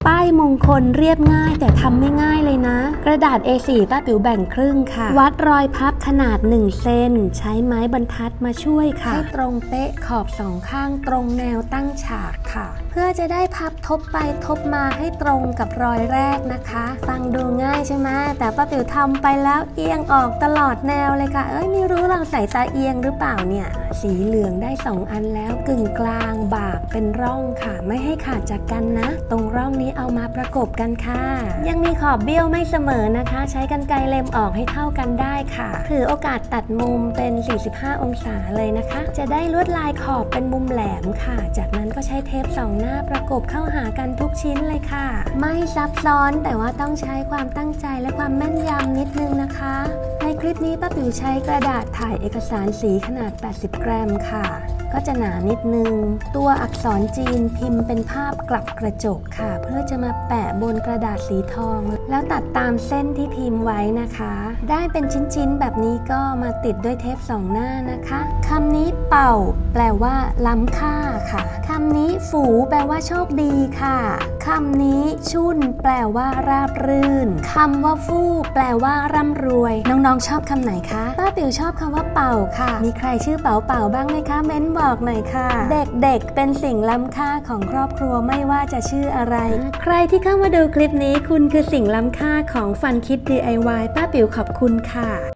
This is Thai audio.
ป้ายมงคลเรียบง่ายแต่ทำไม่ง่ายเลยนะกระดาษ A4 ป้าปิ๋วแบ่งครึ่งค่ะวัดรอยพับขนาด1เซนใช้ไม้บรรทัดมาช่วยค่ะให้ตรงเป๊ะขอบ2ข้างตรงแนวตั้งฉากค่ะเพื่อจะได้พับทบไปทบมาให้ตรงกับรอยแรกนะคะฟังดูง่ายใช่ไหมแต่ป้าปิ๋วทำไปแล้วเอียงออกตลอดแนวเลยค่ะไม่รู้เราใส่ตาเอียงหรือเปล่าเนี่ยสีเหลืองได้2อันแล้วกึ่งกลางบากเป็นร่องค่ะไม่ให้ขาดจากกันนะตรงร่องนี้เอามาประกบกันค่ะยังมีขอบเบี้ยวไม่เสมอนะคะใช้กรรไกรเล็มออกให้เท่ากันได้ค่ะถือโอกาสตัดมุมเป็น45องศาเลยนะคะจะได้ลวดลายขอบเป็นมุมแหลมค่ะจากนั้นก็ใช้เทป2หน้าประกบเข้าหากันทุกชิ้นเลยค่ะไม่ซับซ้อนแต่ว่าต้องใช้ความตั้งใจและความแม่นยำนิดนึงนะคะในคลิปนี้ป้าปิ๋วใช้กระดาษถ่ายเอกสารสีขนาด80กรัมค่ะก็จะหนานิดนึงตัวอักษรจีนพิมพ์เป็นภาพกลับกระจกค่ะเพื่อจะมาแปะบนกระดาษสีทองแล้วตัดตามเส้นที่พิมพ์ไว้นะคะได้เป็นชิ้นๆแบบนี้ก็มาติดด้วยเทป2หน้านะคะคำนี้เป่าแปลว่าล้ำค่าค่ะคำนี้ฝูแปลว่าโชคดีค่ะคำนี้ชุ่นแปลว่าราบรื่นคำว่าฟู่แปลว่าร่ำรวยน้องๆชอบคำไหนคะป้าปิ๋วชอบคำว่าเป่าค่ะมีใครชื่อเป่าเป่าบ้างไหมคะเม้นบอกหน่อยค่ะเด็กๆเป็นสิ่งล้ำค่าของครอบครัวไม่ว่าจะชื่ออะไรใครที่เข้ามาดูคลิปนี้คุณคือสิ่งล้ำค่าของฟันคิด DIY ป้าปิ๋วขอบคุณค่ะ